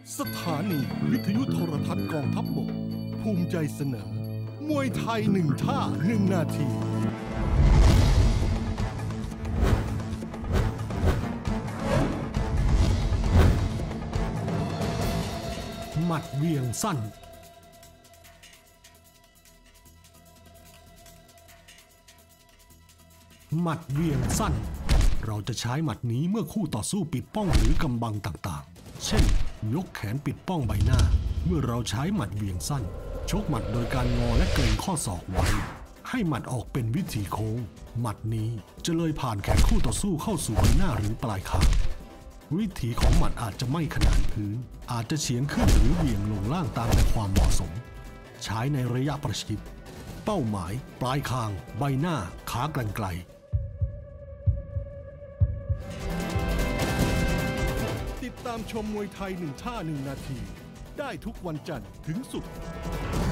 สถานีวิทยุโทรทัศน์กองทัพบกภูมิใจเสนอมวยไทย1 ท่า 1 นาทีหมัดเวียงสั้นหมัดเวียงสั้นเราจะใช้หมัดนี้เมื่อคู่ต่อสู้ปิดป้องหรือกำบังต่างๆเช่นยกแขนปิดป้องใบหน้าเมื่อเราใช้หมัดเวียงสั้นชกหมัดโดยการงอและเกร็งข้อศอกไว้ให้หมัดออกเป็นวิถีโค้งหมัดนี้จะเลยผ่านแขนคู่ต่อสู้เข้าสู่ใบหน้าหรือปลายคางวิถีของหมัดอาจจะไม่ขนานพื้นอาจจะเฉียงขึ้นหรือเหวี่ยงลงล่างตามแต่ความเหมาะสมใช้ในระยะประชิดเป้าหมายปลายคางใบหน้าขากรรไกรติดตามชมมวยไทย1 ท่า 1 นาทีได้ทุกวันจันทร์ถึงศุกร์